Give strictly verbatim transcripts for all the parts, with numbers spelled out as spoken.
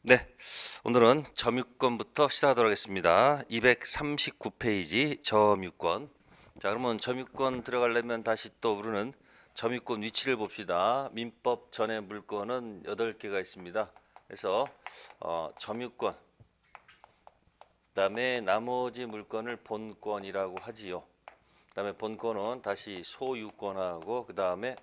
네, 오늘은 점유권부터 시작하도록 하겠습니다. 이백삼십구 페이지 점유권. 자, 그러면 점유권 들어가려면 다시 또 우리는 점유권 위치를 봅시다. 민법 전의 물권은 여덟 개가 있습니다. 그래서 어, 점유권, 그다음에 나머지 물권을 본권이라고 하지요. 그다음에 본권은 다시 소유권하고 그 다음에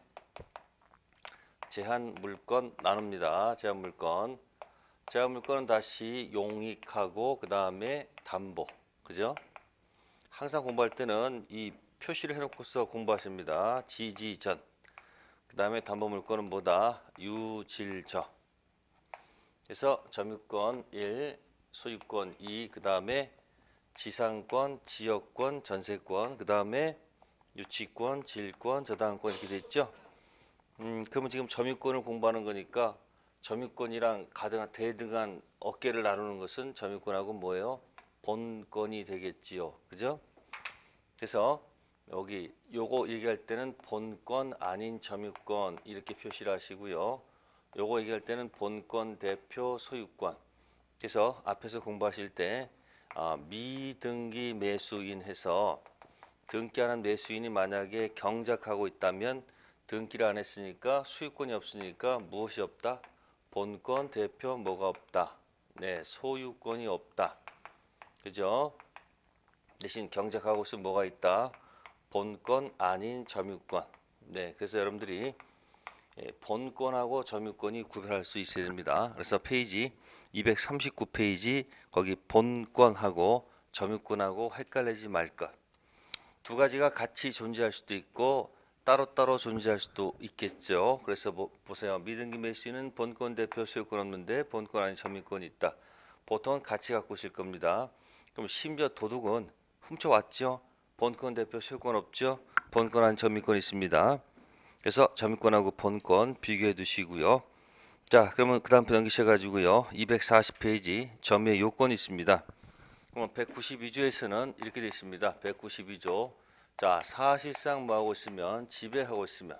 제한 물권 나눕니다. 제한 물권. 제한 물권은 다시 용익하고 그 다음에 담보, 그죠? 항상 공부할 때는 이 표시를 해놓고서 공부하십니다. 지지전. 그 다음에 담보 물권은 뭐다? 유질저. 그래서 점유권 일, 소유권 이, 그 다음에 지상권, 지역권, 전세권, 그 다음에 유치권, 질권, 저당권 이렇게 돼 있죠. 음, 그러면 지금 점유권을 공부하는 거니까 점유권이랑 가등한 대등한 어깨를 나누는 것은 점유권하고 뭐예요? 본권이 되겠지요. 그죠? 그래서 여기 요거 얘기할 때는 본권 아닌 점유권 이렇게 표시를 하시고요. 요거 얘기할 때는 본권 대표 소유권. 그래서 앞에서 공부하실 때 아, 미등기 매수인 해서 등기하는 매수인이 만약에 경작하고 있다면 등기를 안 했으니까 수유권이 없으니까 무엇이 없다? 본권 대표 뭐가 없다. 네, 소유권이 없다. 그죠? 대신 경작하고 있으면 뭐가 있다? 본권 아닌 점유권. 네, 그래서 여러분들이 본권하고 점유권이 구별할 수 있어야 됩니다. 그래서 페이지 이백삼십구 페이지 거기 본권하고 점유권하고 헷갈리지 말 것. 두 가지가 같이 존재할 수도 있고 따로따로 존재할 수도 있겠죠. 그래서 뭐, 보세요. 미등기 매수인은 본권 대표 소유권 없는데 본권 아닌 점유권이 있다. 보통은 같이 갖고 있을 겁니다. 그럼 심지어 도둑은 훔쳐왔죠. 본권 대표 소유권 없죠. 본권 아닌 점유권 있습니다. 그래서 점유권하고 본권 비교해 두시고요. 자, 그러면 그 다음 편 넘기셔가지고요. 이백사십 페이지 점유의 요건이 있습니다. 그러면 백구십이 조에서는 이렇게 되어 있습니다. 백구십이 조. 자, 사실상 뭐 하고 있으면 지배하고 있으면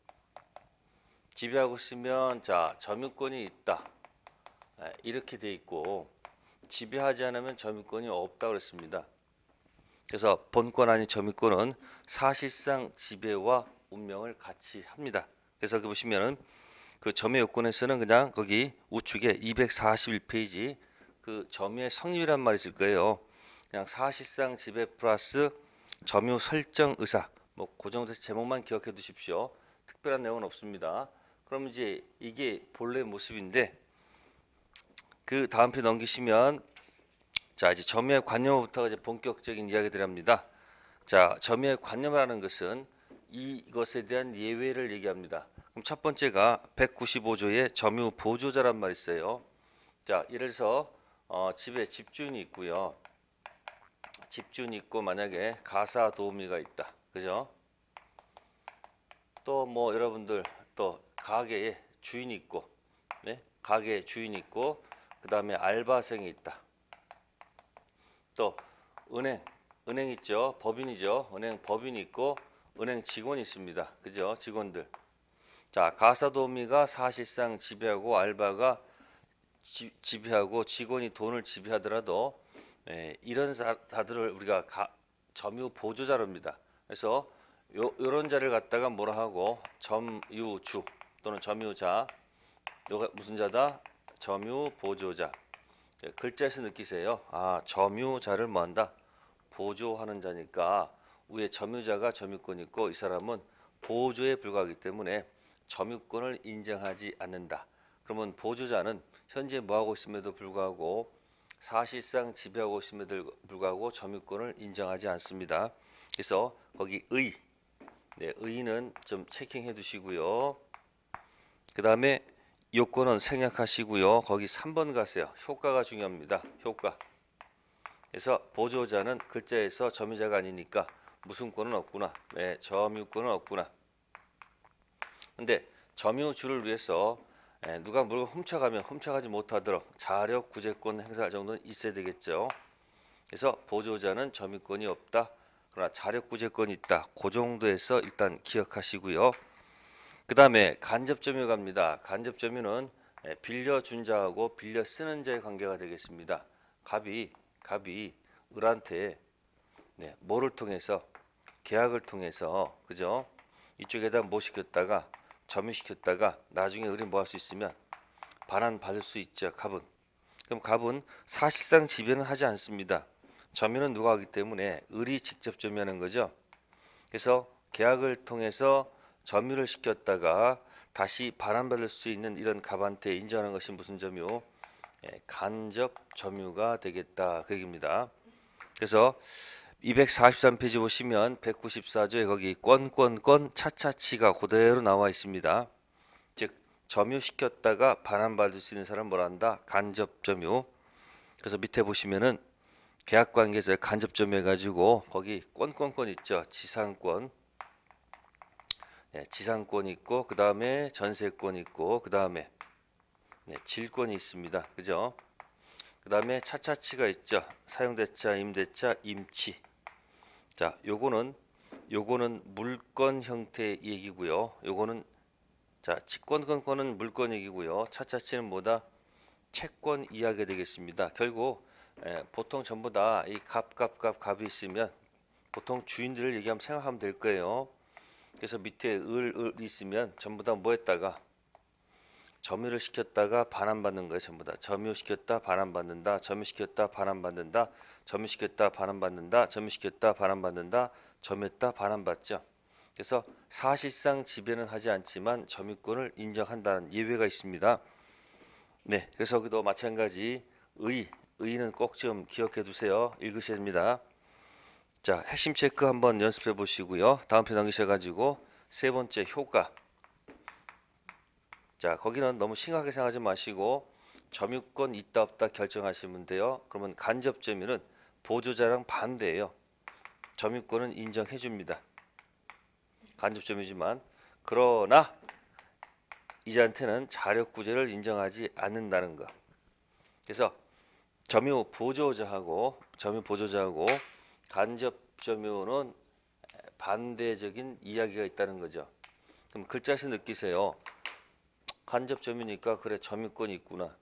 지배하고 있으면 자, 점유권이 있다. 이렇게 돼 있고 지배하지 않으면 점유권이 없다 그랬습니다. 그래서 본권 아닌 점유권은 사실상 지배와 운명을 같이 합니다. 그래서 여기 보시면은 그 점유 요건에서는 그냥 거기 우측에 이백사십일 페이지 그 점유의 성립이란 말이 있을 거예요. 그냥 사실상 지배 플러스 점유 설정 의사 뭐 그 정도 제목만 기억해 두십시오. 특별한 내용은 없습니다. 그럼 이제 이게 본래 모습인데 그 다음 편 넘기시면 자 이제 점유의 관념부터 이제 본격적인 이야기들 합니다. 자 점유의 관념이라는 것은 이것에 대한 예외를 얘기합니다. 그럼 첫 번째가 백구십오 조의 점유 보조자란 말이 있어요. 자 예를 들어서 어, 집에 집주인이 있고요. 집주인이 있고 만약에 가사 도우미가 있다. 그죠? 또 뭐 여러분들 또 가게에 주인이 있고 네? 가게에 주인이 있고 그 다음에 알바생이 있다. 또 은행 은행 있죠. 법인이죠. 은행 법인이 있고 은행 직원이 있습니다. 그죠? 직원들. 자 가사 도우미가 사실상 지배하고 알바가 지, 지배하고 직원이 돈을 지배하더라도 예, 이런 자들을 우리가 가, 점유 보조자로입니다. 그래서 요, 요런 자를 갖다가 뭐라 하고 점유주 또는 점유자 요가 무슨 자다? 점유 보조자. 예, 글자에서 느끼세요. 아 점유자를 뭐한다? 보조하는 자니까 위에 점유자가 점유권 있고 이 사람은 보조에 불과하기 때문에 점유권을 인정하지 않는다. 그러면 보조자는 현재 뭐하고 있음에도 불구하고 사실상 지배하고 있음에도 불구하고 점유권을 인정하지 않습니다. 그래서 거기 의, 네, 의는 좀 체킹해 두시고요. 그 다음에 요건은 생략하시고요. 거기 삼 번 가세요. 효과가 중요합니다. 효과. 그래서 보조자는 글자에서 점유자가 아니니까 무슨 권은 없구나. 네, 점유권은 없구나. 근데 점유주를 위해서 누가 물건 훔쳐가면 훔쳐가지 못하도록 자력 구제권 행사 정도는 있어야 되겠죠. 그래서 보조자는 점유권이 없다. 그러나 자력 구제권이 있다. 그 정도에서 일단 기억하시고요. 그 다음에 간접 점유 갑니다. 간접 점유는 예, 빌려준 자하고 빌려 쓰는 자의 관계가 되겠습니다. 갑이 갑이 을한테 네, 뭐를 통해서 계약을 통해서 그죠? 이쪽에다 뭐 시켰다가 점유시켰다가 나중에 을이 뭐 할 수 있으면 반환 받을 수 있죠. 갑은. 그럼 갑은 사실상 지배는 하지 않습니다. 점유는 누가 하기 때문에 을이 직접 점유하는 거죠. 그래서 계약을 통해서 점유를 시켰다가 다시 반환받을 수 있는 이런 갑한테 인정하는 것이 무슨 점유? 예, 간접 점유가 되겠다 그 얘기입니다. 그래서 이백사십삼 페이지 보시면 백구십사 조에 거기 건건건 차차치가 그대로 나와 있습니다. 즉 점유시켰다가 반환받을 수 있는 사람 뭐라 한다? 간접 점유. 그래서 밑에 보시면은 계약관계에서 간접 점유 해가지고 거기 건건건 있죠. 지상권. 네, 지상권 있고 그 다음에 전세권 있고 그 다음에 네, 질권이 있습니다. 그죠? 그 다음에 차차치가 있죠. 사용대차, 임대차, 임치. 자, 요거는 요거는 물건 형태의 얘기고요. 요거는 자, 직권건건은 물건 얘기고요. 차차치는 뭐다? 채권 이야기가 되겠습니다. 결국 에, 보통 전부 다 이 갑, 갑, 갑, 갑이 있으면 보통 주인들을 얘기하면 생각하면 될 거예요. 그래서 밑에 을, 을 있으면 전부 다 뭐 했다가 점유를 시켰다가 반환받는 거예요. 전부 다 점유시켰다 반환받는다 점유시켰다 반환받는다 점유시켰다 반환받는다 점유시켰다 반환받는다 점유했다 반환받죠. 그래서 사실상 지배는 하지 않지만 점유권을 인정한다는 예외가 있습니다. 네, 그래서 여기도 마찬가지 의, 의는 꼭 좀 기억해 두세요. 읽으셔야 됩니다. 자, 핵심 체크 한번 연습해 보시고요. 다음 편 넘기셔가지고 세 번째 효과. 자, 거기는 너무 심각하게 생각하지 마시고 점유권 있다 없다 결정하시면 돼요. 그러면 간접 점유는 보조자랑 반대예요. 점유권은 인정해 줍니다. 간접 점유지만 그러나 이자한테는 자력구제를 인정하지 않는다는 거. 그래서 점유 보조자하고 점유 보조자하고 간접 점유는 반대적인 이야기가 있다는 거죠. 그럼 글자에서 느끼세요. 간접 점유니까 그래 점유권이 있구나.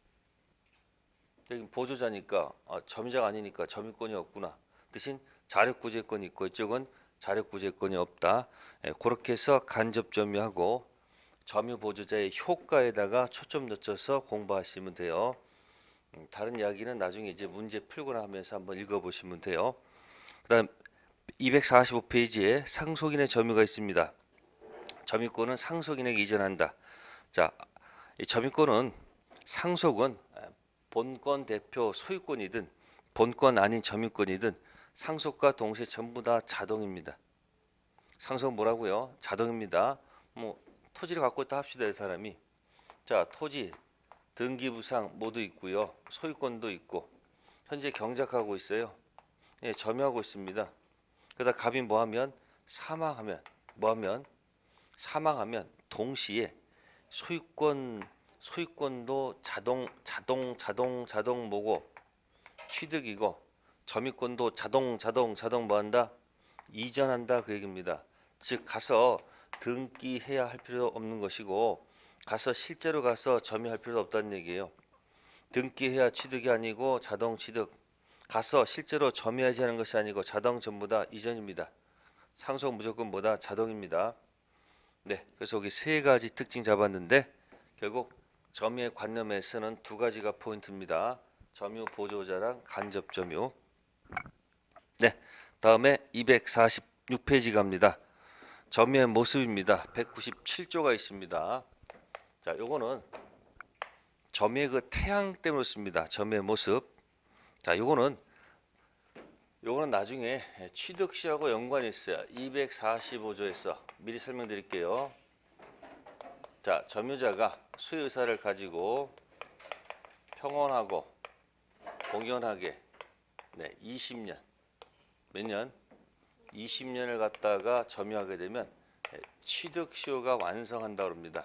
여기 보조자니까 아, 점유자가 아니니까 점유권이 없구나. 대신 자력구제권이 있고 이쪽은 자력구제권이 없다. 예, 그렇게 해서 간접 점유하고 점유 보조자의 효과에다가 초점 맞춰서 공부하시면 돼요. 음, 다른 이야기는 나중에 이제 문제 풀거나 하면서 한번 읽어보시면 돼요. 그다음 이백사십오 페이지에 상속인의 점유가 있습니다. 점유권은 상속인에게 이전한다. 자, 이 점유권은 상속은 본권 대표 소유권이든 본권 아닌 점유권이든 상속과 동시에 전부 다 자동입니다. 상속은 뭐라고요? 자동입니다. 뭐 토지를 갖고 있다 합시다. 이 사람이 자 토지 등기부상 모두 있고요. 소유권도 있고 현재 경작하고 있어요. 예, 점유하고 있습니다. 그러다 갑이 뭐하면 사망하면 뭐하면 사망하면 동시에 소유권 소유권도 자동 자동 자동 자동 뭐고 취득이고 점유권도 자동 자동 자동 뭐한다 이전한다 그 얘기입니다. 즉 가서 등기해야 할 필요 없는 것이고 가서 실제로 가서 점유할 필요도 없다는 얘기예요. 등기해야 취득이 아니고 자동 취득 가서 실제로 점유하지 않은 것이 아니고 자동 전부 다 이전입니다. 상속 무조건 뭐다 자동입니다. 네, 그래서 여기 세 가지 특징 잡았는데 결국 점유의 관념에서는 두 가지가 포인트입니다. 점유 보조자랑 간접 점유. 네, 다음에 이백사십육 페이지 갑니다. 점유의 모습입니다. 백구십칠 조가 있습니다. 자, 요거는 점유의 그 태양 때문에 씁니다. 점유의 모습. 자, 요거는 요거는 나중에 취득시하고 연관이 있어요. 이백사십오 조에서 미리 설명드릴게요. 자, 점유자가 수의 의사를 가지고 평온하고 공연하게 네, 이십 년 몇 년? 이십 년을 갖다가 점유하게 되면 취득시효가 완성한다 그럽니다.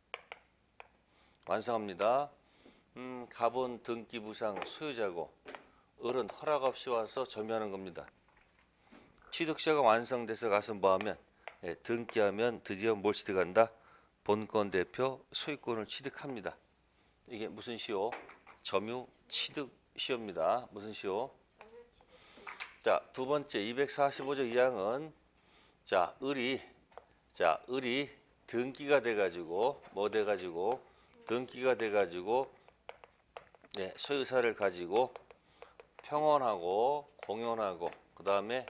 완성합니다. 음, 갑은 등기부상 소유자고 을은 허락 없이 와서 점유하는 겁니다. 취득시효가 완성돼서 가서 뭐하면 등기하면 드디어 뭘 취득한다? 본권 대표 소유권을 취득합니다. 이게 무슨 시효? 점유 취득 시효입니다. 무슨 시효? 자, 두 번째 이백사십오 조 이 항은 자, 을이 자, 을이 등기가 돼 가지고 뭐 돼 가지고 등기가 돼 가지고 네, 소유사를 가지고 평언하고 공연하고 그다음에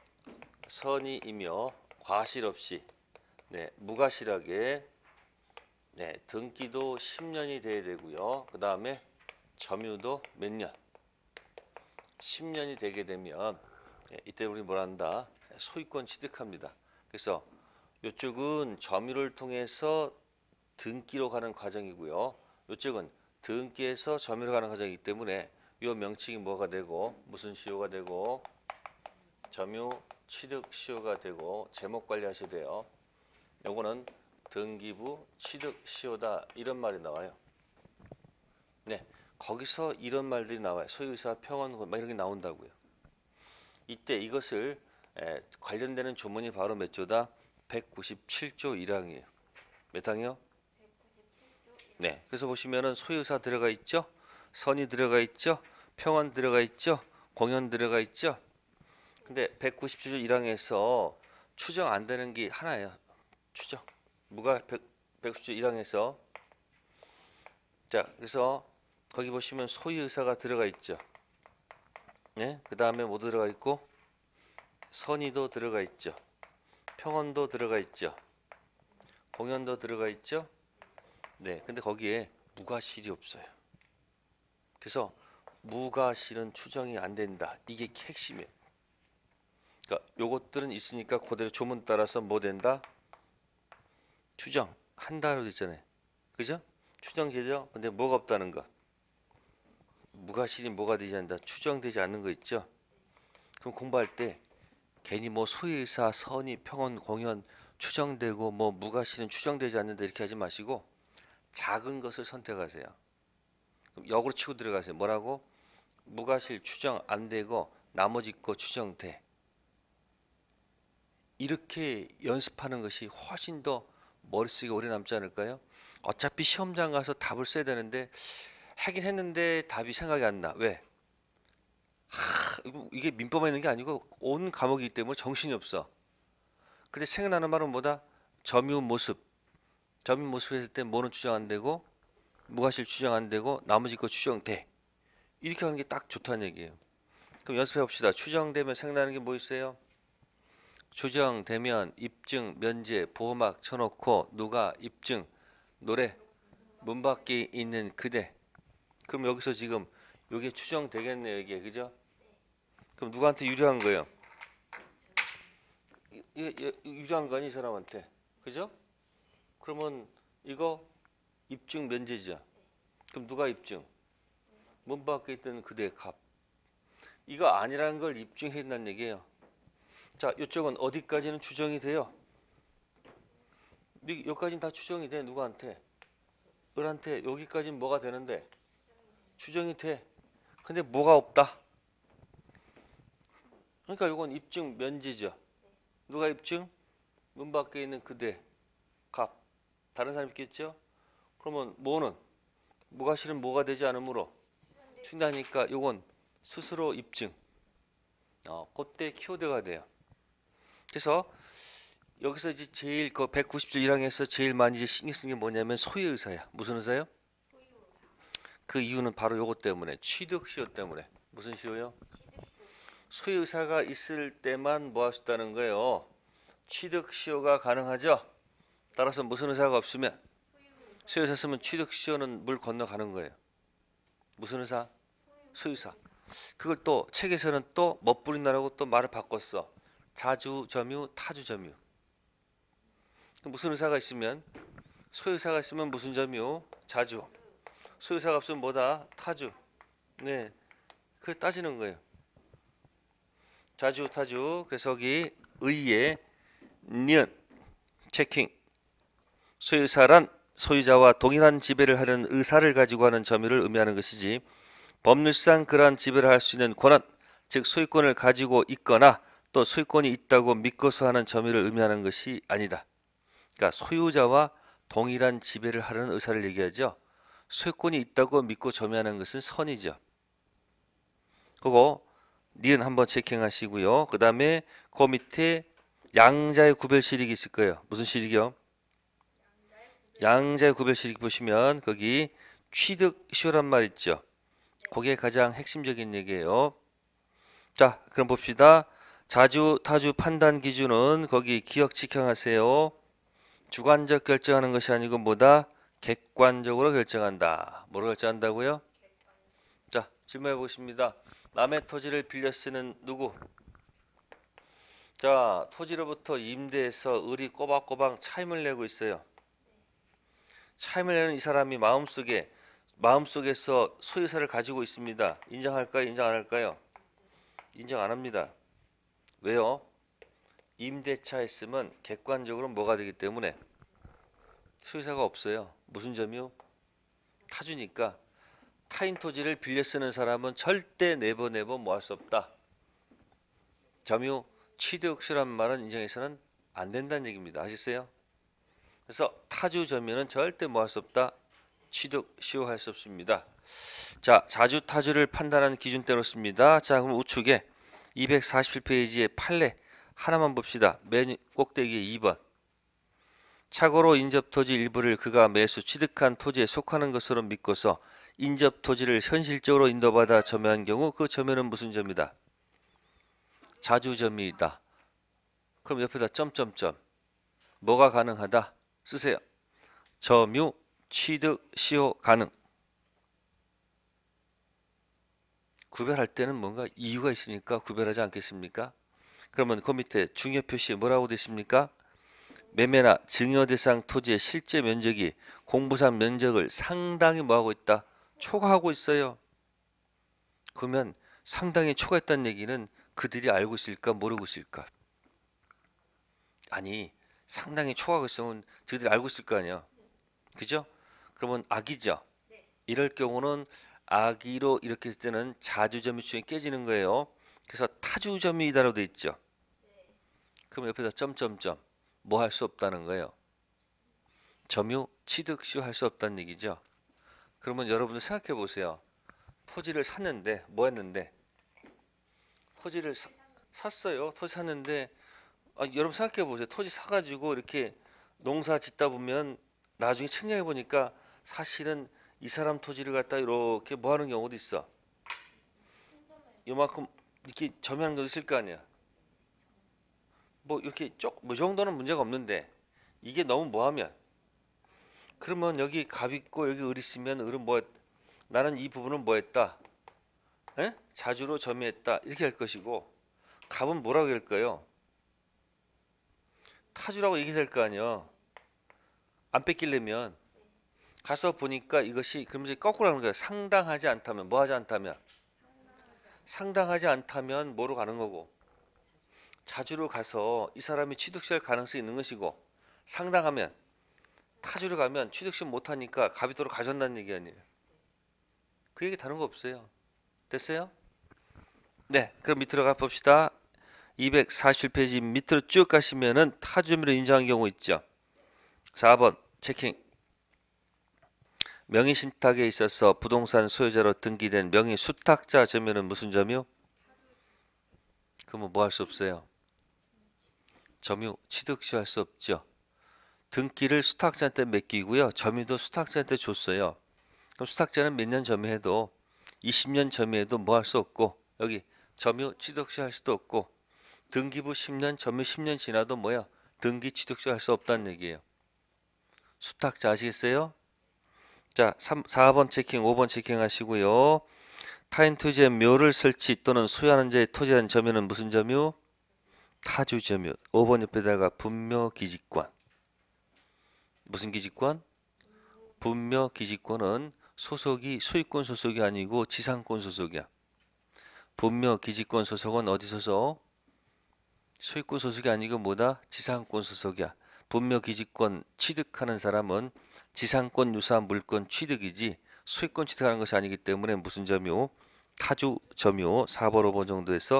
선의이며 과실 없이 네, 무과실하게 네, 등기도 십 년이 돼야 되고요. 그다음에 점유도 몇 년? 십 년이 되게 되면 네, 이때 우리 뭘 한다? 소유권 취득합니다. 그래서 이쪽은 점유를 통해서 등기로 가는 과정이고요. 이쪽은 등기에서 점유로 가는 과정이기 때문에 이 명칭이 뭐가 되고 무슨 시효가 되고 점유 취득 시효가 되고 제목 관리하셔야 돼요. 요거는 등기부 취득 시효다 이런 말이 나와요. 네, 거기서 이런 말들이 나와요. 소유의사 평언 막 이런 게 나온다고요. 이때 이것을 에, 관련되는 조문이 바로 몇 조다? 백구십칠 조 일 항이에요. 몇 항이요? 네, 그래서 보시면은 소유의사 들어가 있죠, 선이 들어가 있죠, 평언 들어가 있죠, 공연 들어가 있죠. 근데 백구십칠 조 일 항에서 추정 안 되는 게 하나예요. 추정. 뭐가 백구십칠 조 일 항에서 자, 그래서 거기 보시면 소유의사가 들어가 있죠. 네, 그 다음에 뭐 들어가 있고 선의도 들어가 있죠. 평언도 들어가 있죠. 공연도 들어가 있죠. 네, 근데 거기에 무과실이 없어요. 그래서 무과실은 추정이 안 된다. 이게 핵심이에요. 그러니까 요것들은 있으니까 그대로 조문 따라서 뭐 된다? 추정 한다로 됐잖아요. 그죠? 추정되죠? 근데 뭐가 없다는 거. 무과실이 뭐가 되지 않는다. 추정되지 않는 거 있죠? 그럼 공부할 때 괜히 뭐 소유의사, 선의, 평언, 공연 추정되고 뭐 무과실은 추정되지 않는다 이렇게 하지 마시고 작은 것을 선택하세요. 그럼 역으로 치고 들어가세요. 뭐라고? 무과실 추정 안 되고 나머지 거 추정돼. 이렇게 연습하는 것이 훨씬 더 머릿속에 오래 남지 않을까요? 어차피 시험장 가서 답을 써야 되는데 하긴 했는데 답이 생각이 안 나. 왜? 하, 이게 민법에 있는 게 아니고 온 과목이기 때문에 정신이 없어. 근데 생각나는 말은 뭐다? 점유 모습. 점유 모습 했을 때 뭐는 추정 안 되고 무과실 추정 안 되고 나머지 거 추정돼. 이렇게 하는 게 딱 좋다는 얘기예요. 그럼 연습해 봅시다. 추정되면 생각나는 게 뭐 있어요? 추정되면 입증, 면제, 보호막 쳐놓고 누가 입증, 노래, 문 밖에 있는 그대. 그럼 여기서 지금 이게 추정되겠네요, 이게. 그죠? 그럼 누구한테 유리한 거예요? 이게 유리한 거 아니, 이 사람한테. 그죠? 그러면 이거 입증 면제죠. 그럼 누가 입증? 문 밖에 있던 그대의 값. 이거 아니라는 걸 입증해야 된다는 얘기예요. 자, 이쪽은 어디까지는 추정이 돼요? 여기까지는 다 추정이 돼. 누구한테? 을한테. 여기까지는 뭐가 되는데? 추정이 돼. 근데 뭐가 없다? 그러니까 이건 입증 면제죠. 누가 입증? 문 밖에 있는 그대 값. 다른 사람 있겠죠? 그러면 뭐는? 무과실은 뭐가 되지 않으므로 추정하니까 이건 스스로 입증. 어, 그때 키워드가 돼요. 그래서 여기서 이제 제일 그 백구십 조 일 항에서 제일 많이 이제 신경 쓰는 게 뭐냐면 소유의사야. 무슨 의사요? 그 이유는 바로 요것 때문에 취득 시효 때문에. 무슨 시효요? 소유의사가 있을 때만 뭐 할 수 있다는 거예요. 취득 시효가 가능하죠. 따라서 무슨 의사가 없으면 소유의사 쓰면 취득 시효는 물 건너가는 거예요. 무슨 의사? 소유의사. 그걸 또 책에서는 또 멋부린다라고 또 말을 바꿨어. 자주 점유, 타주 점유. 무슨 의사가 있으면 소유의사가 있으면 무슨 점유? 자주. 소유의사가 없으면 뭐다? 타주. 네, 그 따지는 거예요. 자주, 타주. 그래서 여기 의의 니은 체킹. 소유의사란 소유자와 동일한 지배를 하려는 의사를 가지고 하는 점유를 의미하는 것이지 법률상 그러한 지배를 할 수 있는 권한, 즉 소유권을 가지고 있거나 또 소유권이 있다고 믿고서 하는 점유를 의미하는 것이 아니다. 그러니까 소유자와 동일한 지배를 하려는 의사를 얘기하죠. 소유권이 있다고 믿고 점유하는 것은 선이죠. 그거 니은 한번 체킹하시고요. 그 다음에 그 밑에 양자의 구별 실익이 있을 거예요. 무슨 실익이요? 양자의 구별 실익 보시면 거기 취득 시효란 말 있죠. 그게 가장 핵심적인 얘기예요. 자, 그럼 봅시다. 자주 타주 판단 기준은 거기 기억 지켜하세요. 주관적 결정하는 것이 아니고 뭐다? 객관적으로 결정한다. 뭐로 결정한다고요? 자, 질문해 보겠습니다. 남의 토지를 빌려 쓰는 누구? 자, 토지로부터 임대해서 을이 꼬박꼬박 차임을 내고 있어요. 차임을 내는 이 사람이 마음속에 마음속에서 소유사를 가지고 있습니다. 인정할까요? 인정 안 할까요? 인정 안 합니다. 왜요? 임대차 했으면 객관적으로 뭐가 되기 때문에 소유사가 없어요. 무슨 점이요? 타주니까 타인 토지를 빌려 쓰는 사람은 절대 네버 네버 뭐 할 수 없다. 점유 취득시란 말은 인정해서는 안 된다는 얘기입니다. 아시겠어요? 그래서 타주 점유는 절대 뭐 할 수 없다. 취득 시효할 수 없습니다. 자, 자주 타주를 판단하는 기준대로 씁니다. 자, 그럼 우측에 이백사십칠 페이지의 판례 하나만 봅시다. 맨 꼭대기 이 번. 착오로 인접 토지 일부를 그가 매수 취득한 토지에 속하는 것으로 믿고서 인접 토지를 현실적으로 인도받아 점유한 경우 그 점유는 무슨 점이다? 자주 점유이다. 그럼 옆에다 점점점. 뭐가 가능하다? 쓰세요. 점유 취득 시효 가능. 구별할 때는 뭔가 이유가 있으니까 구별하지 않겠습니까? 그러면 그 밑에 중요 표시에 뭐라고 되어 있습니까? 매매나 증여 대상 토지의 실제 면적이 공부상 면적을 상당히 뭐하고 있다? 초과하고 있어요. 그러면 상당히 초과했다는 얘기는 그들이 알고 있을까 모르고 있을까? 아니, 상당히 초과하고 있으면 그들이 알고 있을 거 아니야. 그죠? 그러면 악이죠. 이럴 경우는 악의로 이렇게 했을 때는 자주점유층이 깨지는 거예요. 그래서 타주점유이다라고 되어 있죠. 그럼 옆에다 점점점 뭐 할 수 없다는 거예요. 점유 취득시효 할 수 없다는 얘기죠. 그러면 여러분들 생각해 보세요. 토지를 샀는데 뭐 했는데? 토지를 사, 샀어요. 토지 샀는데 아, 여러분 생각해 보세요. 토지 사가지고 이렇게 농사 짓다 보면 나중에 측량해 보니까 사실은 이 사람 토지를 갖다 이렇게 뭐 하는 경우도 있어. 요만큼 이렇게 점유하는 경우도 있을 거 아니야. 뭐 이렇게 쪽뭐 정도는 문제가 없는데 이게 너무 뭐하면 그러면 여기 갑 있고 여기 을 있으면 을은 뭐 나는 이 부분은 뭐 했다? 에? 자주로 점유했다 이렇게 할 것이고 갑은 뭐라고 할까요? 타주라고 얘기될 거 아니야. 안 뺏기려면 가서 보니까 이것이 그러면서 거꾸로 하는 거야. 상당하지 않다면 뭐 하지 않다면 상당하지 않다면 뭐로 가는 거고 자주로 가서 이 사람이 취득시할 가능성이 있는 것이고 상당하면 타주로 가면 취득시 못하니까 갑이도로 가져온다는 얘기 아니에요. 그 얘기 다른 거 없어요. 됐어요? 네, 그럼 밑으로 가 봅시다. 이백사십칠 페이지 밑으로 쭉 가시면은 타주점유로 인정한 경우 있죠. 사 번 체킹. 명의신탁에 있어서 부동산 소유자로 등기된 명의수탁자 점유는 무슨 점유? 그러면 뭐 할 수 없어요? 점유 취득시 할 수 없죠. 등기를 수탁자한테 맡기고요. 점유도 수탁자한테 줬어요. 그럼 수탁자는 몇 년 점유해도 이십 년 점유해도 뭐 할 수 없고 여기 점유 취득시 할 수도 없고 등기부 십 년 점유 십 년 지나도 뭐야? 등기 취득시 할 수 없다는 얘기예요. 수탁자 아시겠어요? 자, 삼, 사 번 체킹, 오 번 체킹 하시고요. 타인 토지에 묘를 설치 또는 소유하는 자의 토지에 대한 점유는 무슨 점유? 타주 점유. 오 번 옆에다가 분묘 기지권. 무슨 기지권? 분묘 기지권은 소속이 소유권 소속이 아니고 지상권 소속이야. 분묘 기지권 소속은 어디 소속? 소유권 소속이 아니고 뭐다? 지상권 소속이야. 분묘 기지권 취득하는 사람은 지상권 유사한 물권 취득이지 소유권 취득하는 것이 아니기 때문에 무슨 점유? 타주 점유. 사 번 오 번 정도에서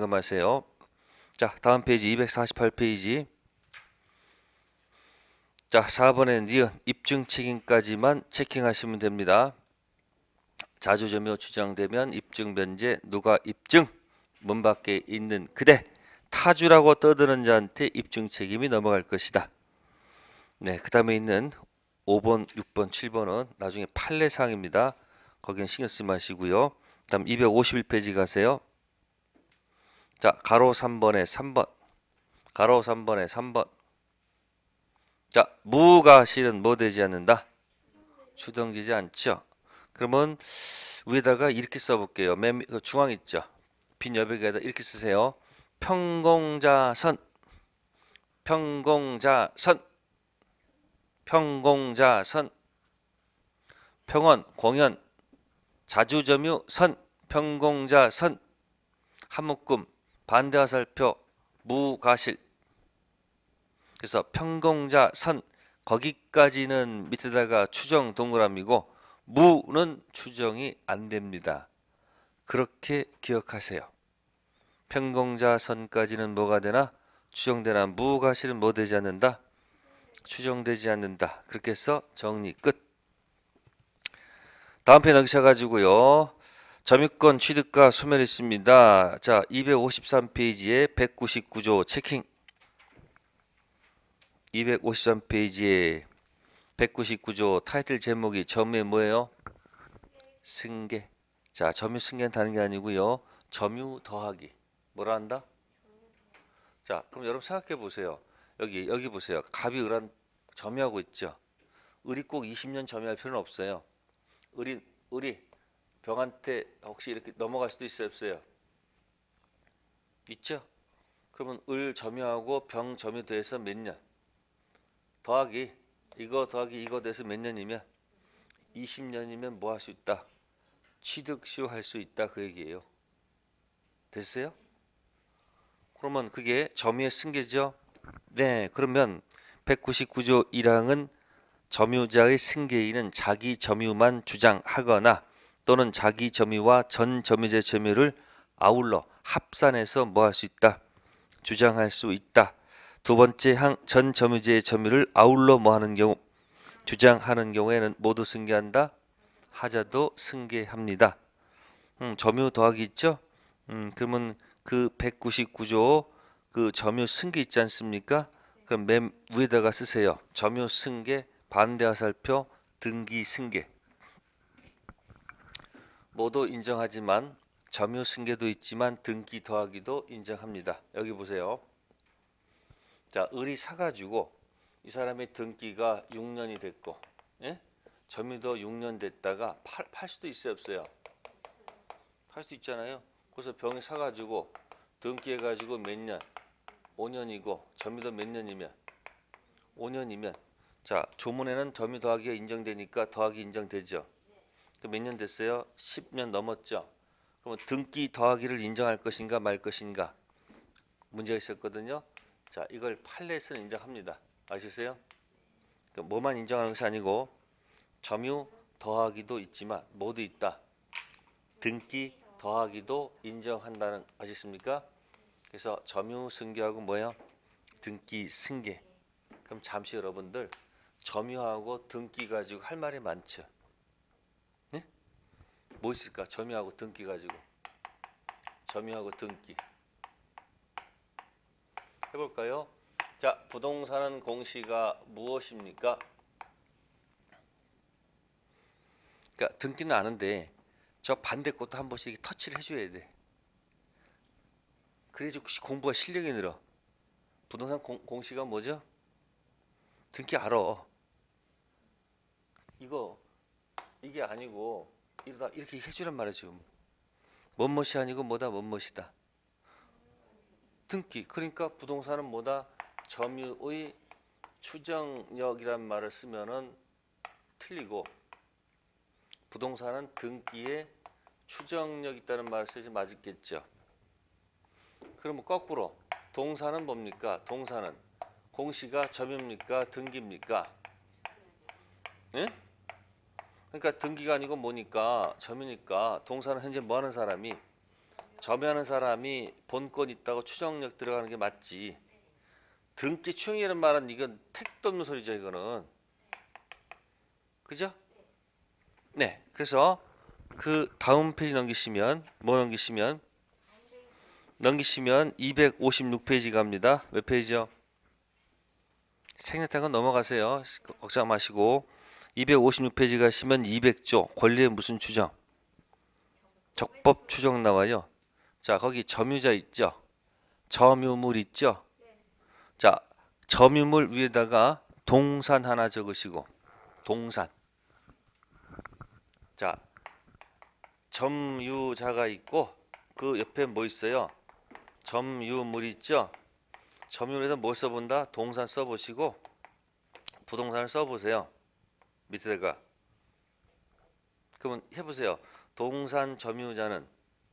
점검하세요. 자, 다음 페이지 이백사십팔 페이지. 자, 사 번에 니은 입증 책임까지만 체킹하시면 됩니다. 자주점유 주장되면 입증 변제 누가 입증 문 밖에 있는 그대 타주라고 떠드는 자한테 입증 책임이 넘어갈 것이다. 네, 그 다음에 있는 오 번, 육 번, 칠 번은 나중에 판례사항입니다. 거기는 신경 쓰지 마시고요. 다음 이백오십일 페이지 가세요. 자, 가로 삼 번에 삼 번, 가로 삼 번에 삼 번. 자, 무가 실은 뭐 되지 않는다? 추정되지 않죠. 그러면 위에다가 이렇게 써볼게요. 맨 중앙 있죠. 빈 여백에다 이렇게 쓰세요. 평공자선, 평공자선, 평공자선, 평원, 공연, 자주점유, 선, 평공자선, 한묶음, 반대화살표, 무가실. 그래서 평공자선 거기까지는 밑에다가 추정 동그라미고 무는 추정이 안 됩니다. 그렇게 기억하세요. 평공자선까지는 뭐가 되나? 추정되나? 무가실은 뭐 되지 않는다? 추정되지 않는다. 그렇게 해서 정리 끝. 다음 페이지 넘기셔가지고요. 점유권 취득과 소멸 있습니다. 자, 이백오십삼 페이지에 백구십구 조 체킹. 이백오십삼 페이지에 백구십구 조 타이틀 제목이 점유의 뭐예요? 승계. 자, 점유 승계는 다른 게 아니고요. 점유 더하기. 뭐라 한다? 자, 그럼 여러분 생각해 보세요. 여기 여기 보세요. 갑이 을한 점유하고 있죠. 을이 꼭 이십 년 점유할 필요는 없어요. 을이 을이 병한테 혹시 이렇게 넘어갈 수도 있어요, 없어요? 있죠? 그러면 을 점유하고 병 점유돼서 몇 년? 더하기 이거 더하기 이거 돼서 몇 년이면 이십 년이면 뭐 할 수 있다? 취득시효 할 수 있다 그 얘기예요. 됐어요? 그러면 그게 점유의 승계죠. 네, 그러면 백구십구 조 일 항은 점유자의 승계인은 자기 점유만 주장하거나 또는 자기 점유와 전 점유자의 점유를 아울러 합산해서 뭐 할 수 있다? 주장할 수 있다. 두 번째 항 전 점유자의 점유를 아울러 뭐 하는 경우? 주장하는 경우에는 모두 승계한다. 하자도 승계합니다. 음, 점유 더하기 있죠? 음, 그러면 그 백구십구 조 그 점유 승계 있지 않습니까? 그럼 맨 위에다가 쓰세요. 점유 승계 반대 화살표 등기 승계. 모두 인정하지만 점유 승계도 있지만 등기 더하기도 인정합니다. 여기 보세요. 자, 을이 사가지고 이 사람의 등기가 육 년이 됐고, 예? 점유도 육 년 됐다가 팔, 팔 수도 있어요, 없어요? 팔 수 있잖아요. 그래서 병이 사가지고 등기해가지고 몇 년? 오 년이고 점유도 몇 년이면? 오 년이면 자, 조문에는 점유 더하기가 인정되니까 더하기 인정되죠. 몇 년 됐어요? 십 년 넘었죠. 그러면 등기 더하기를 인정할 것인가 말 것인가 문제가 있었거든요. 자, 이걸 판례에서는 인정합니다. 아시겠어요? 그러니까 뭐만 인정하는 것이 아니고 점유 더하기도 있지만 모두 있다. 등기 더하기도 인정한다는 아시겠습니까? 그래서 점유 승계하고 뭐예요? 등기 승계. 그럼 잠시 여러분들 점유하고 등기 가지고 할 말이 많죠. 네? 뭐 있을까? 점유하고 등기 가지고. 점유하고 등기. 해볼까요? 자, 부동산은 공시가 무엇입니까? 그러니까 등기는 아는데 저 반대 것도 한 번씩 터치를 해줘야 돼. 그래야지 공부가 실력이 늘어. 부동산 공, 공시가 뭐죠? 등기 알아. 이거 이게 아니고 이러다 이렇게 해주란 말이죠. 뭔것이 아니고 뭐다 뭔것이다. 등기. 그러니까 부동산은 뭐다? 점유의 추정력이란 말을 쓰면은 틀리고 부동산은 등기에 추정력 있다는 말을 쓰지 맞겠죠. 그러면 거꾸로 동사는 뭡니까? 동사는 공시가 점유입니까? 등기입니까? 예? 그러니까 등기가 아니고 뭐니까 점유니까 동사는 현재 뭐 하는 사람이 점유하는 사람이 본권 있다고 추정력 들어가는 게 맞지. 등기 추정이라는 말은 이건 택도 없는 소리죠, 이거는. 그죠? 네. 그래서 그 다음 페이지 넘기시면 뭐 넘기시면 넘기시면 이백오십육 페이지 갑니다. 몇 페이지요? 생략한 건 넘어가세요. 걱정 마시고 이백오십육 페이지 가시면 이백 조 권리의 무슨 추정? 적법 추정 나와요. 자, 거기 점유자 있죠? 점유물 있죠? 자, 점유물 위에다가 동산 하나 적으시고 동산. 자, 점유자가 있고 그 옆에 뭐 있어요? 점유물 있죠? 점유물에다 뭘 써본다? 동산 써보시고 부동산을 써보세요. 밑에다가. 그러면 해보세요. 동산 점유자는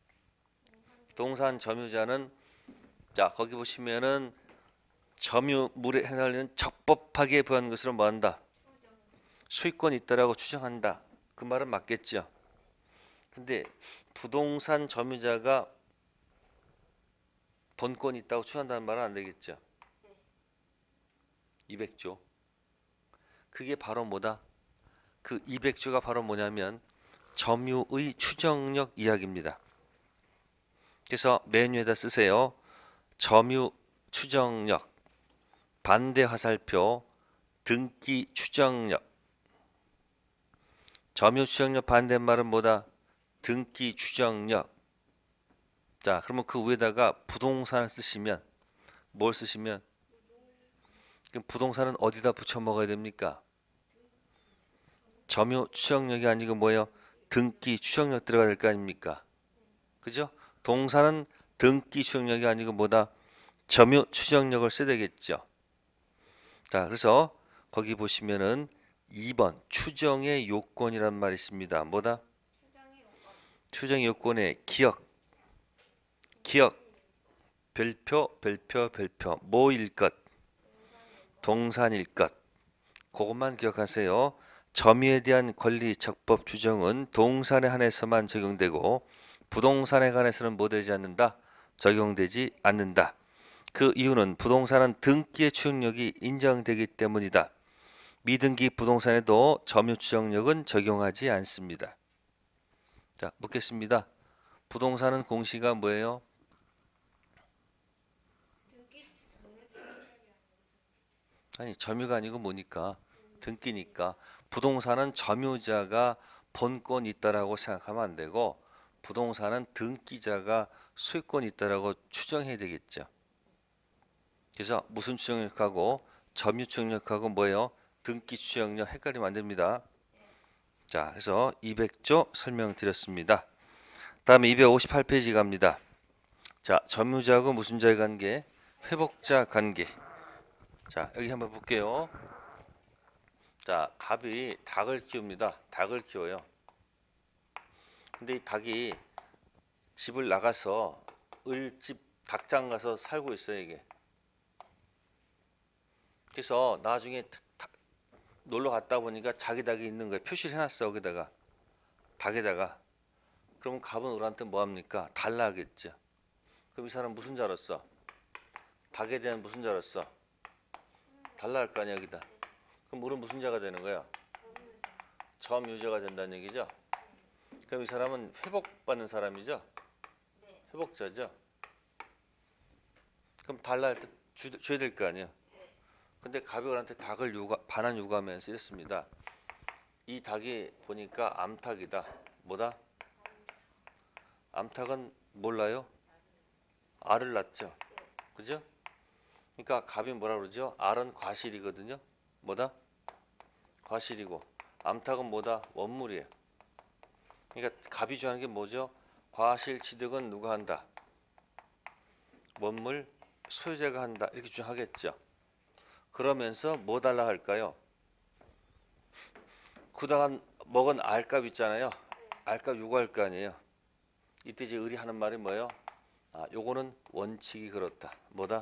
동산 점유자는 자, 거기 보시면은 점유물에 해당하는 적법하게 부여한 것으로 뭐한다? 수익권이 있다라고 추정한다. 그 말은 맞겠죠. 근데 부동산 점유자가 본권이 있다고 추정한다는 말은 안 되겠죠. 이백 조. 그게 바로 뭐다? 그 이백 조가 바로 뭐냐면 점유의 추정력 이야기입니다. 그래서 메뉴에다 쓰세요. 점유 추정력, 반대 화살표, 등기 추정력. 점유 추정력 반대말은 뭐다? 등기 추정력. 자, 그러면 그 위에다가 부동산을 쓰시면 뭘 쓰시면 그럼 부동산은 어디다 붙여 먹어야 됩니까? 점유 추정력이 아니고 뭐예요? 등기 추정력 들어가야 될 거 아닙니까? 그죠? 동사는 등기 추정력이 아니고 뭐다? 점유 추정력을 써야 되겠죠. 자, 그래서 거기 보시면은 이 번 추정의 요건이란 말이 있습니다. 뭐다? 추정의 요건에 기억, 기억, 별표, 별표, 별표, 뭐일 것, 동산일 것. 그것만 기억하세요. 점유에 대한 권리 적법 추정은 동산에 한해서만 적용되고 부동산에 관해서는 뭐 되지 않는다? 적용되지 않는다. 그 이유는 부동산은 등기의 추정력이 인정되기 때문이다. 미등기 부동산에도 점유 추정력은 적용하지 않습니다. 자, 묻겠습니다. 부동산은 공시가 뭐예요? 아니, 점유가 아니고 뭐니까? 등기니까. 부동산은 점유자가 본권이 있다라고 생각하면 안 되고 부동산은 등기자가 소유권이 있다라고 추정해야 되겠죠. 그래서 무슨 추정력하고 점유 추정력하고 뭐예요? 등기 추정력 헷갈리면 안 됩니다. 자, 그래서 이백 조 설명드렸습니다. 다음에 이백오십팔 페이지 갑니다. 자, 점유자하고 무슨 자의 관계? 회복자 관계. 자, 여기 한번 볼게요. 자, 갑이 닭을 키웁니다. 닭을 키워요. 근데 이 닭이 집을 나가서 을집 닭장 가서 살고 있어요, 이게. 그래서 나중에 놀러 갔다 보니까 자기 닭이 있는 거예요. 표시를 해놨어, 여기다가. 닭에다가. 그러면 갑은 을한테 뭐 합니까? 달라 하겠죠. 그럼 이 사람 무슨 자로서? 닭에 대한 무슨 자로서? 달라 할 거 아니야, 여기다. 그럼 을은 무슨 자가 되는 거야? 점유자가 된다는 얘기죠. 그럼 이 사람은 회복받는 사람이죠? 회복자죠? 그럼 달라 할 때 줘야 될 거 아니에요? 근데 갑이 을한테 닭을 요가, 반환 요구하면서 이랬습니다. 이 닭이 보니까 암탉이다. 뭐다? 암탉은 몰라요? 알을 낳죠. 그죠? 그러니까 갑이 뭐라 그러죠? 알은 과실이거든요. 뭐다? 과실이고 암탉은 뭐다? 원물이에요. 그러니까 갑이 주하는 게 뭐죠? 과실 취득은 누가 한다? 원물 소유자가 한다. 이렇게 주장하겠죠. 그러면서 뭐 달라 할까요? 그동안 먹은 알값 있잖아요. 알값 요구할 거 아니에요. 이때 이제 을이 하는 말이 뭐예요? 아, 요거는 원칙이 그렇다. 뭐다?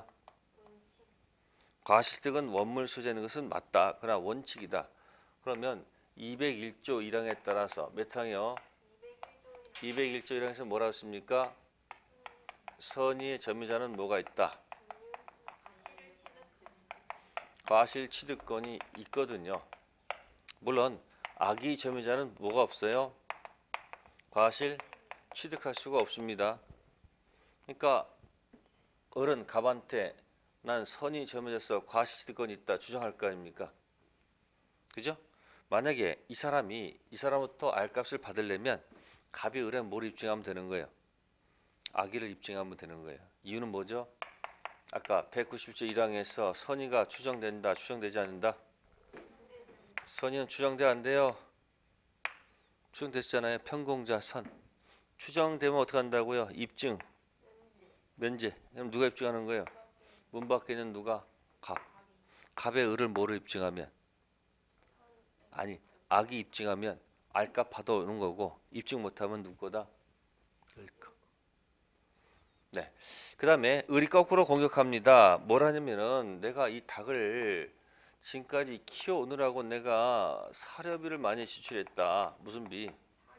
과실득은 원물 소유자인 것은 맞다. 그러나 원칙이다. 그러면 이백일 조 일 항에 따라서 몇 항이요? 이백일 조 일 항에서 뭐라고 했습니까? 선의의 점유자는 뭐가 있다? 과실 취득권이 있거든요. 물론 악의 점유자는 뭐가 없어요? 과실 취득할 수가 없습니다. 그러니까 어른 갑한테 난 선의 점유자로서 과실 취득권이 있다 주장할 거 아닙니까? 그죠? 만약에 이 사람이 이 사람부터 알값을 받으려면 갑이 을에 뭐를 입증하면 되는 거예요? 악의를 입증하면 되는 거예요. 이유는 뭐죠? 아까 백구십일 조 일 항에서 선의가 추정된다, 추정되지 않는다? 선의는 추정돼 안 돼요? 추정됐잖아요. 편공자 선. 추정되면 어떻게 한다고요? 입증, 면제. 그럼 누가 입증하는 거예요? 문 밖에 있는 누가? 갑. 갑의 을을 뭐로 입증하면? 아니, 악이 입증하면 알값 받아오는 거고 입증 못하면 누구 거다? 을 거. 네. 그 다음에 을이 거꾸로 공격합니다. 뭐라냐면은 내가 이 닭을 지금까지 키워오느라고 내가 사료비를 많이 지출했다. 무슨 비?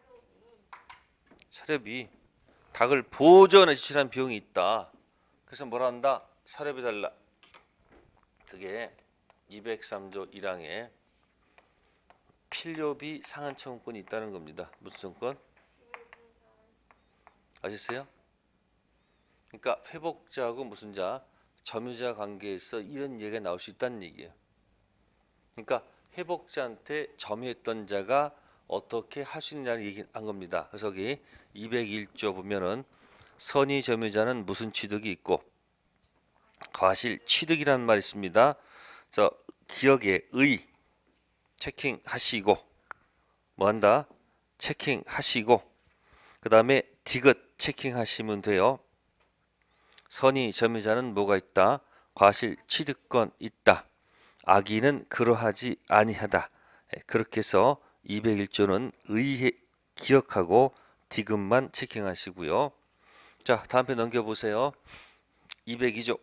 사료비. 닭을 보존에 지출한 비용이 있다. 그래서 뭐라 한다? 사료비 달라. 그게 이백삼 조 일 항에 필요비 상한 청구권이 있다는 겁니다. 무슨 청구권? 아셨어요? 그러니까 회복자하고 무슨 자? 점유자 관계에서 이런 얘기가 나올 수 있다는 얘기예요. 그러니까 회복자한테 점유했던 자가 어떻게 할 수 있느냐는 얘기한 겁니다. 그래서 여기 이백일 조 보면은 선의 점유자는 무슨 취득이 있고 과실 취득이라는 말이 있습니다. 저 기억에 의 체킹하시고 뭐한다? 체킹하시고 그 다음에 디귿 체킹하시면 돼요. 선의 점유자는 뭐가 있다? 과실 취득권 있다. 악의는 그러하지 아니하다. 그렇게 해서 이백일 조는 의해 기억하고 디귿만 체킹하시고요. 자, 다음 편 넘겨보세요. 이백이 조.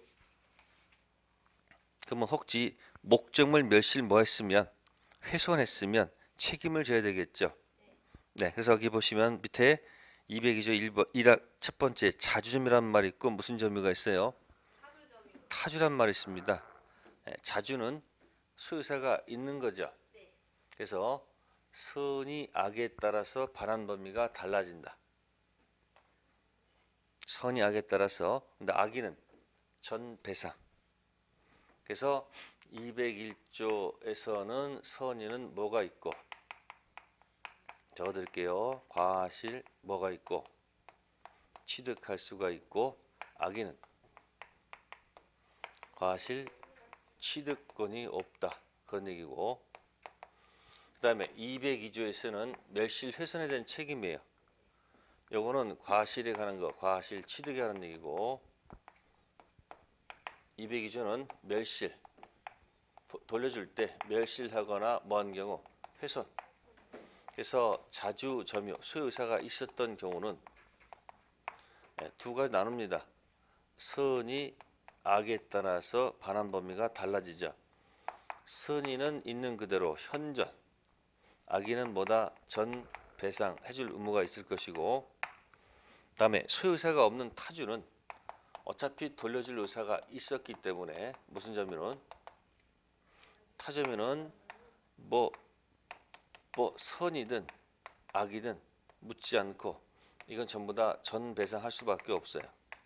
그러면 혹시 목적물 멸실 뭐 했으면 훼손했으면 책임을 져야 되겠죠. 네, 그래서 여기 보시면 밑에 이백이 조 일 번 일 항 첫 번째 자주점유라는 말이 있고 무슨 점유가 있어요? 타주란 말이 있습니다. 네, 자주는 소유사가 있는 거죠. 그래서 선의 악에 따라서 반환 범위가 달라진다. 선의 악에 따라서 근데 악의는 전 배상. 그래서 이백일 조에서는 선의는 뭐가 있고 적어드릴게요. 과실 뭐가 있고 취득할 수가 있고 악의는 과실 취득권이 없다. 그런 얘기고 그 다음에 이백이 조에서는 멸실 훼손에 대한 책임이에요. 요거는 과실에 관한 거 과실 취득에 관한 얘기고 이백이 조는 멸실 돌려줄 때 멸실하거나 뭐한 경우 훼손. 그래서 자주 점유 소유사가 있었던 경우는 두 가지 나눕니다. 선의 악에 따라서 반환 범위가 달라지죠. 선의는 있는 그대로 현전, 악의는 뭐다? 전 배상 해줄 의무가 있을 것이고 다음에 소유사가 없는 타주는 어차피 돌려줄 의사가 있었기 때문에 무슨 점유는 타점유는 뭐, 뭐 선이든 악이든 묻지 않고 이건 전부 다 전 배상할 수밖에 없어요.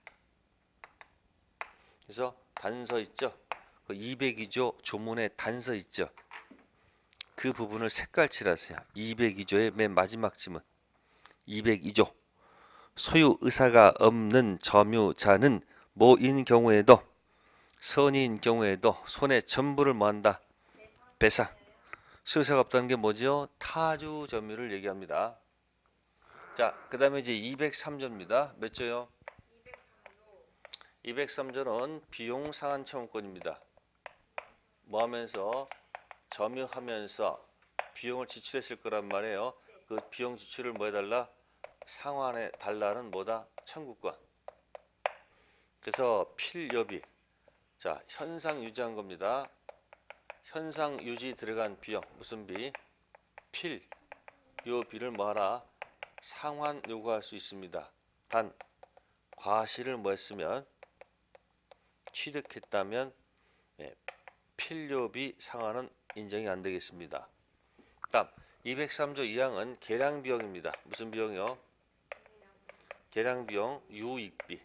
그래서 단서 있죠. 그 이백이 조 조문에 단서 있죠. 그 부분을 색깔 칠하세요. 이백이 조의 맨 마지막 지문. 이백이 조 소유 의사가 없는 점유자는 뭐인 경우에도 선의인 경우에도 손해 전부를 뭐한다? 배상. 소유사가 없다는 게 뭐죠? 타주 점유를 얘기합니다. 자, 그 다음에 이제 이백삼 조입니다. 몇 조요? 이백삼 조는 비용 상한 청구권입니다. 뭐 하면서 점유하면서 비용을 지출했을 거란 말이에요. 그 비용 지출을 뭐 해달라? 상환해 달라는 뭐다? 청구권. 그래서 필요비. 자, 현상 유지한 겁니다. 현상 유지 들어간 비용 무슨 비? 필. 요 비를 뭐하라? 상환 요구할 수 있습니다. 단 과실을 뭐 했으면 취득했다면 네, 필요비 상한은 인정이 안 되겠습니다. 다음 이백삼조 이 항은 계량 비용입니다. 무슨 비용이요? 계량 비용 유익비.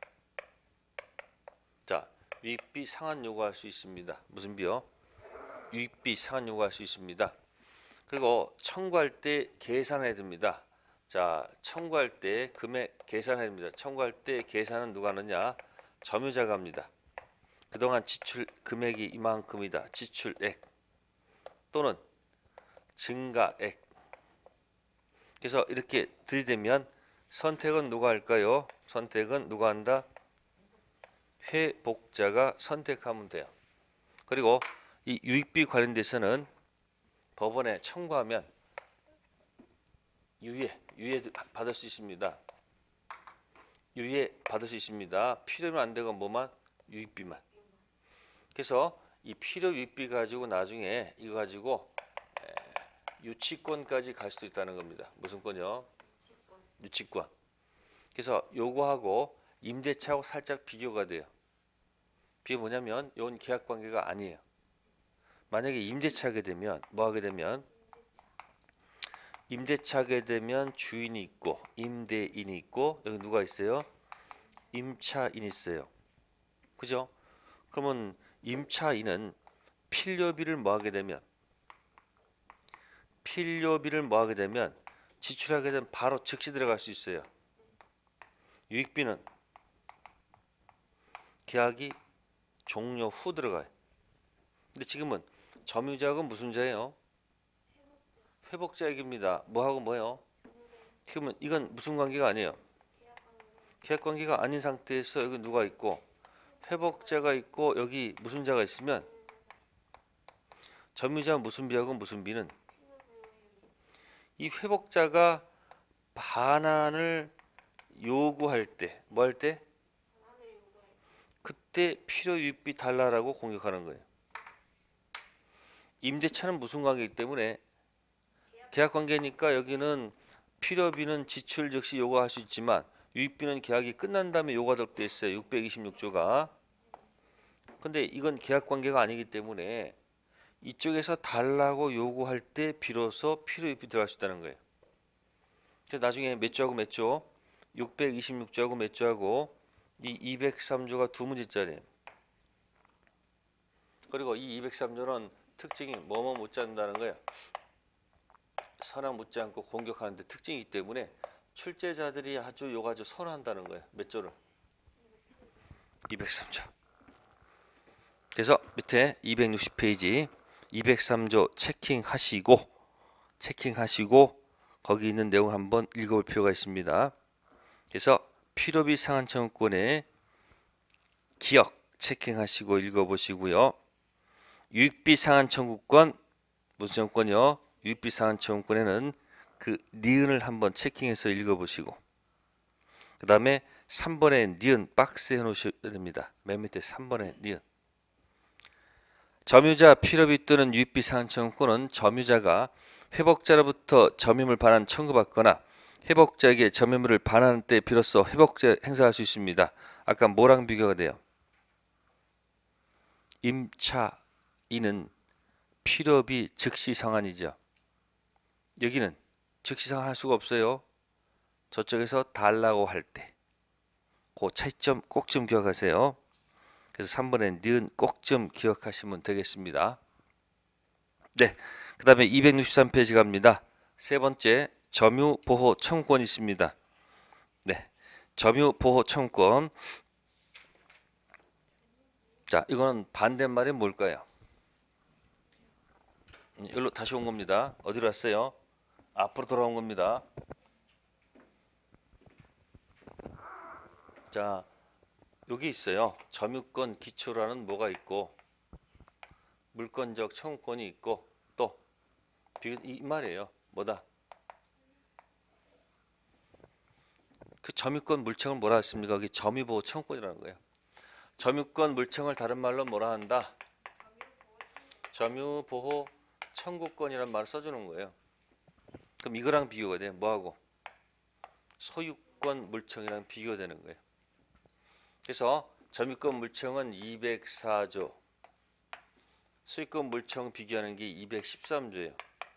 자, 유익비 상한 요구할 수 있습니다. 무슨 비요? 유익비 상한 요구할 수 있습니다. 그리고 청구할 때 계산해야 됩니다. 자, 청구할 때 금액 계산해야 됩니다. 청구할 때 계산은 누가 하느냐? 점유자가 합니다. 그동안 지출 금액이 이만큼이다. 지출액 또는 증가액. 그래서 이렇게 들이대면 선택은 누가 할까요? 선택은 누가 한다? 회복자가 선택하면 돼요. 그리고 이 유익비 관련돼서는 법원에 청구하면 유예, 유예 받을 수 있습니다. 유예 받을 수 있습니다. 필요면 안 되고 뭐만? 유익비만. 그래서 이 필요 유익비 가지고 나중에 이거 가지고 유치권까지 갈 수도 있다는 겁니다. 무슨 권이요? 유치권. 유치권. 그래서 요거하고 임대차하고 살짝 비교가 돼요. 비교 뭐냐면 이건 계약 관계가 아니에요. 만약에 임대차게 되면 뭐 하게 되면 임대차게 되면 주인이 있고 임대인이 있고 여기 누가 있어요? 임차인이 있어요. 그죠? 그러면 임차인은 필요비를 뭐 하게 되면 필요비를 뭐 하게 되면 지출하게 되면 바로 즉시 들어갈 수 있어요. 유익비는 계약이 종료 후 들어가요. 근데 지금은 점유자가 무슨 자예요? 회복자액입니다. 뭐하고 뭐요? 그러면 이건 무슨 관계가 아니에요? 계약 관계가 아닌 상태에서 여기 누가 있고 회복자가 있고 여기 무슨 자가 있으면 점유자 무슨 비하고 무슨 비는 이 회복자가 반환을 요구할 때 뭐 할 때? 그때 필요유익비 달라라고 공격하는 거예요. 임대차는 무슨 관계이기 때문에 계약관계니까 여기는 필요비는 지출 즉시 요구할 수 있지만 유익비는 계약이 끝난 다음에 요구하도록 돼 있어요. 육백이십육조가. 근데 이건 계약관계가 아니기 때문에 이쪽에서 달라고 요구할 때 비로소 필요유익비 들어갈 수 있다는 거예요. 그래서 나중에 몇 조하고 몇 조? 육백이십육조하고 몇 조하고 이 이백삼조가 두 문제짜리예요. 그리고 이 이백삼조는 특징이 뭐뭐 묻지 않는다는 거예요. 선악 묻지 않고 공격하는데 특징이기 때문에 출제자들이 아주 요거 아주 선호한다는 거예요. 몇 조를? 이백삼조. 그래서 밑에 이백육십 페이지 이백삼조 체킹하시고 체킹하시고 거기 있는 내용 한번 읽어볼 필요가 있습니다. 그래서 필요비 상한 청구권의 기억 체킹하시고 읽어보시고요. 유익비 상한 청구권 무슨 청구권이요? 유익비 상한 청구권에는 그 니은을 한번 체킹해서 읽어보시고 그 다음에 삼 번에 니은 박스 해놓으셔야 됩니다. 맨 밑에 삼 번에 니은. 점유자 필요비 또는 유익비 상한 청구권은 점유자가 회복자로부터 점유물 반환 청구받거나 회복자에게 점유물을 반환할 때 비로소 회복자 행사할 수 있습니다. 아까 뭐랑 비교가 돼요? 임차인은 필요비 즉시 상환이죠. 여기는 즉시 상환할 수가 없어요. 저쪽에서 달라고 할 때. 그 차이점 꼭 좀 기억하세요. 그래서 삼 번에 니은 꼭 좀 기억하시면 되겠습니다. 네, 그 다음에 이백육십삼 페이지 갑니다. 세 번째 점유보호 청구권이 있습니다. 네, 점유보호 청구권. 자, 이거는 반대말이 뭘까요? 여기로 다시 온 겁니다. 어디로 왔어요? 앞으로 돌아온 겁니다. 자, 여기 있어요. 점유권 기초라는 뭐가 있고 물권적 청구권이 있고 또 이 말이에요. 뭐다? 그 점유권 물청을 뭐라 했습니까? 여기 점유보호 청구권이라는 거예요. 점유권 물청을 다른 말로 뭐라 한다? 점유보호 청구권이라는 말을 써주는 거예요. 그럼 이거랑 비교가 돼. 뭐하고? 소유권 물청이랑 비교되는 거예요. 그래서 점유권 물청은 이백사조 수익권 물청 비교하는 게 이백십삼 조예요.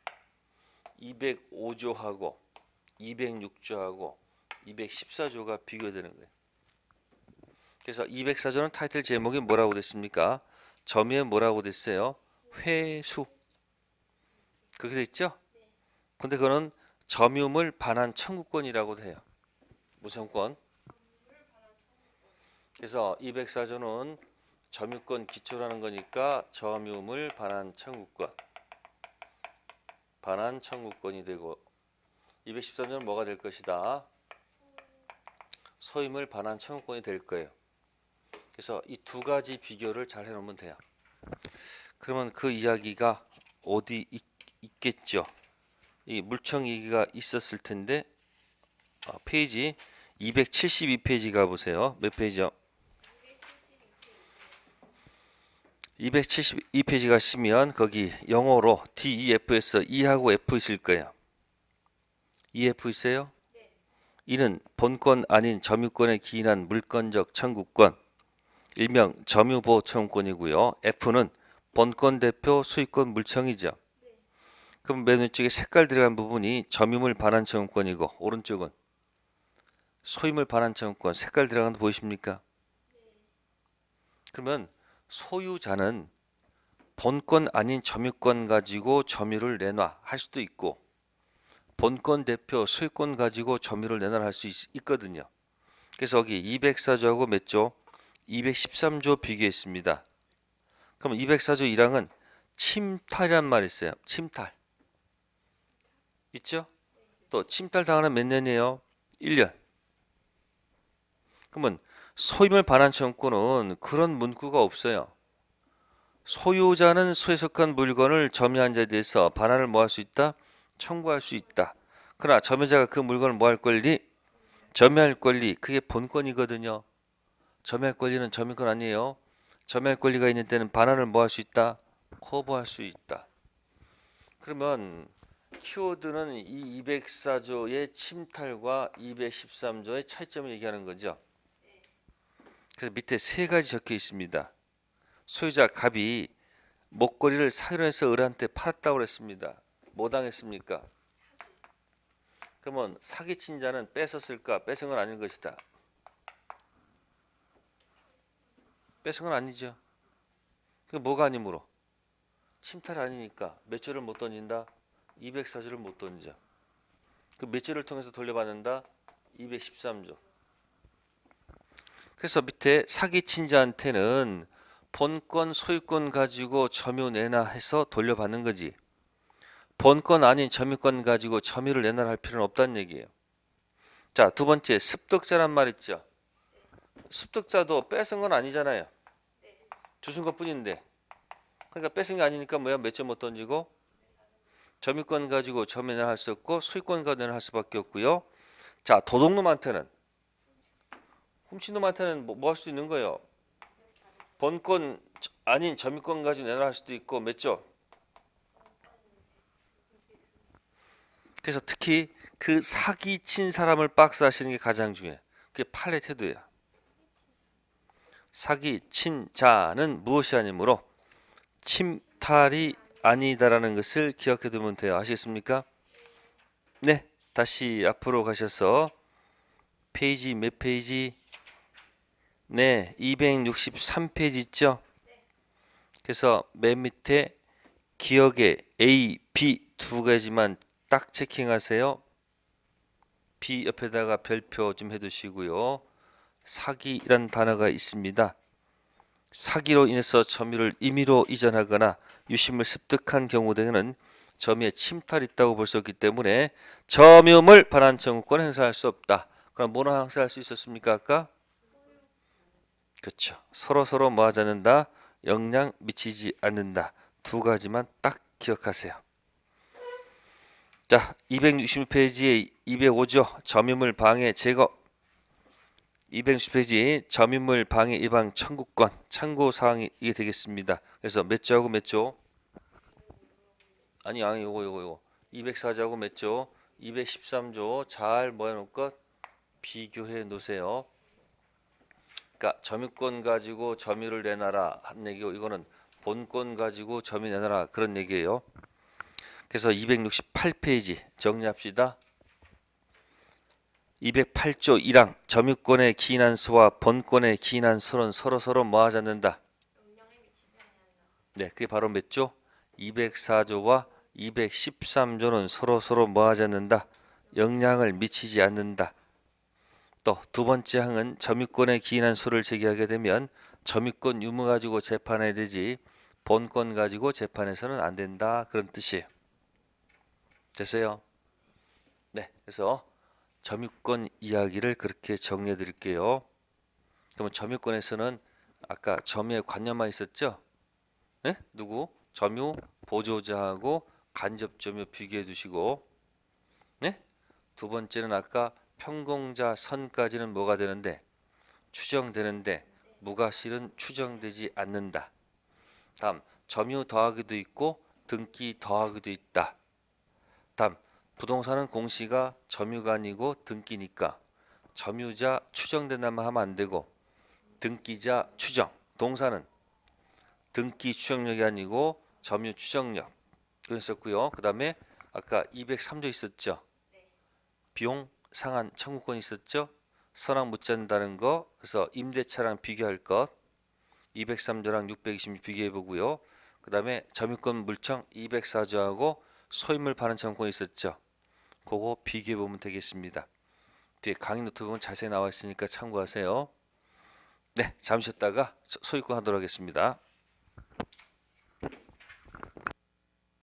이백오 조하고 이백육 조하고 이백십사 조가 비교되는 거예요. 그래서 이백사 조는 타이틀 제목이 뭐라고 됐습니까? 점유에 뭐라고 됐어요? 회수. 그렇게 됐죠? 근데 그거는 점유물 반환 청구권이라고도 해요. 무슨 권? 그래서 이백사 조는 점유권 기초라는 거니까 점유물 반환 청구권. 반환 청구권이 되고 이백십삼 조는 뭐가 될 것이다? 소유물 반환 청구권이 될 거예요. 그래서 이 두 가지 비교를 잘 해놓으면 돼요. 그러면 그 이야기가 어디 있, 있겠죠? 이 물청 얘기가 있었을 텐데 어, 페이지 이백칠십이 페이지 가보세요. 몇 페이지요? 이백칠십이 페이지 가시면 거기 영어로 디 이 에프에서 E하고 F 있을 거예요. 이 에프 있어요? 이는 본권 아닌 점유권에 기인한 물권적 청구권, 일명 점유보호 청구권이고요. F는 본권 대표 소유권 물청이죠. 그럼 맨 왼쪽에 색깔 들어간 부분이 점유물 반환 청구권이고 오른쪽은 소유물 반환 청구권. 색깔 들어간 거 보이십니까? 그러면 소유자는 본권 아닌 점유권 가지고 점유를 내놔 할 수도 있고 본권 대표 소유권 가지고 점유를 내놔 할 수 있거든요. 그래서 여기 이백사 조하고 몇 조? 이백십삼 조 비교했습니다. 그럼 이백사 조 일 항은 침탈이란 말이 있어요. 침탈. 있죠? 또 침탈 당하는 몇 년이에요? 일 년. 그러면 소유물 반환 청구권은 그런 문구가 없어요. 소유자는 소에 속한 물건을 점유한 자에 대해서 반환을 뭐 할 수 있다? 청구할 수 있다. 그러나 점유자가 그 물건을 뭐 할 권리? 점유할 권리. 그게 본권이거든요. 점유할 권리는 점유권 아니에요. 점유할 권리가 있는 때는 반환을 뭐 할 수 있다? 거부할 수 있다. 그러면 키워드는 이 이백사 조의 침탈과 이백십삼 조의 차이점을 얘기하는 거죠. 그래서 밑에 세 가지 적혀 있습니다. 소유자 갑이 목걸이를 사기로 해서 을한테 팔았다고 그랬습니다. 뭐 당했습니까? 그러면 사기친 자는 뺏었을까? 뺏은 건 아닌 것이다. 뺏은 건 아니죠. 그 뭐가 아니므로? 침탈 아니니까 몇 조를 못 던진다? 이백사 조를 못 던져. 그 몇 조를 통해서 돌려받는다? 이백십삼 조. 그래서 밑에 사기친 자한테는 본권 소유권 가지고 점유 내놔 해서 돌려받는 거지. 본권 아닌 점유권 가지고 점유를 내놔 할 필요는 없다는 얘기예요. 자, 두 번째 습득자란 말 있죠. 습득자도 뺏은 건 아니잖아요. 주신 것 뿐인데. 그러니까 뺏은 게 아니니까 뭐야? 몇 점 못 던지고 점유권 가지고 점유 내놔 할 수 없고 소유권 가지고 내놔 할 수밖에 없고요. 자, 도둑놈한테는 훔친 놈한테는 뭐 할 수 있는 거예요? 본권 아닌 점유권 가지고 내놔 할 수도 있고 몇 조? 그래서 특히 그 사기친 사람을 박스하시는 게 가장 중요해. 그게 판례 태도야. 사기친 자는 무엇이 아니므로 침탈이 아니다라는 것을 기억해 두면 돼요. 아시겠습니까? 네, 다시 앞으로 가셔서 페이지 몇 페이지? 네, 이백육십삼 페이지 있죠? 그래서 맨 밑에 기억에 A, B 두 가지만 딱 체킹하세요. B 옆에다가 별표 좀 해두시고요. 사기란 단어가 있습니다. 사기로 인해서 점유를 임의로 이전하거나 유심을 습득한 경우 등에는 점유에 침탈이 있다고 볼 수 없기 때문에 점유물 반환 청구권 행사할 수 없다. 그럼 뭐는 행사할 수 있었습니까? 아까? 그렇죠. 서로 서로 뭐 하지 않는다? 영향 미치지 않는다. 두 가지만 딱 기억하세요. 자, 이백육십 페이지에 이백오 조 점유물 방해 제거. 이백육십 페이지 점유물 방해 예방 청구권 참고 사항이 이게 되겠습니다. 그래서 몇 조하고 몇 조? 아니 아니 요거 요거 요거 이백사 조하고 몇 조? 이백십삼 조 잘 뭐 해놓을 것 비교해 놓으세요. 그러니까 점유권 가지고 점유를 내놔라 한 얘기고 이거는 본권 가지고 점유 내놔라 그런 얘기예요. 그래서 이백육십팔 페이지 정리합시다. 이백팔 조 일 항 점유권의 기인한 수와 본권의 기인한 수는 서로서로 뭐하지 않는다. 네, 그게 바로 몇 조? 이백사 조와 이백십삼 조는 서로서로 뭐하지 않는다. 영향을 미치지 않는다. 또 두 번째 항은 점유권의 기인한 수를 제기하게 되면 점유권 유무 가지고 재판해야 되지 본권 가지고 재판해서는 안 된다 그런 뜻이에요. 됐어요? 네, 그래서 점유권 이야기를 그렇게 정리해 드릴게요. 그러면 점유권에서는 아까 점유의 관념만 있었죠? 네? 누구? 점유 보조자하고 간접 점유 비교해 두시고, 네? 두 번째는 아까 평공자 선까지는 뭐가 되는데 추정되는데 무과실은 추정되지 않는다. 다음 점유 더하기도 있고 등기 더하기도 있다. 다음 부동산은 공시가 점유가 아니고 등기니까 점유자 추정된다만 하면 안 되고 등기자 추정. 동사는 등기 추정력이 아니고 점유 추정력 그랬었고요. 그 다음에 아까 이백삼 조 있었죠. 비용 상한 청구권 있었죠. 선악 묻지 않는다는 거. 그래서 임대차랑 비교할 것 이백삼 조랑 육백이십육 비교해 보고요. 그 다음에 점유권 물청 이백사 조하고 소유물 반환 청구권 있었죠. 그거 비교해 보면 되겠습니다. 뒤에 강의 노트 보면 자세히 나와 있으니까 참고하세요. 네, 잠시 쉬었다가 소유권 하도록 하겠습니다.